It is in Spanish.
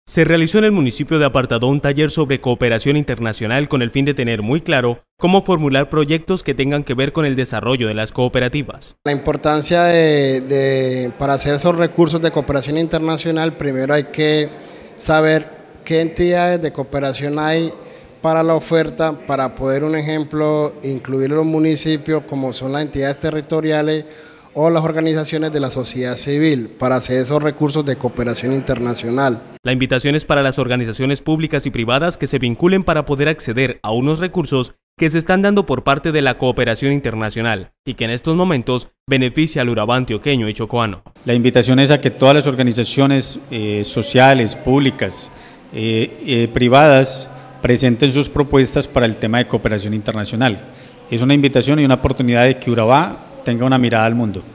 Se realizó en el municipio de Apartadó un taller sobre cooperación internacional con el fin de tener muy claro cómo formular proyectos que tengan que ver con el desarrollo de las cooperativas. La importancia para hacer esos recursos de cooperación internacional, primero hay que saber qué entidades de cooperación hay para la oferta, para poder, un ejemplo, incluir los municipios como son las entidades territoriales o las organizaciones de la sociedad civil para hacer esos recursos de cooperación internacional. La invitación es para las organizaciones públicas y privadas que se vinculen para poder acceder a unos recursos que se están dando por parte de la cooperación internacional y que en estos momentos beneficia al Urabá antioqueño y chocoano. La invitación es a que todas las organizaciones sociales, públicas, privadas, presenten sus propuestas para el tema de cooperación internacional. Es una invitación y una oportunidad de que Urabá tenga una mirada al mundo.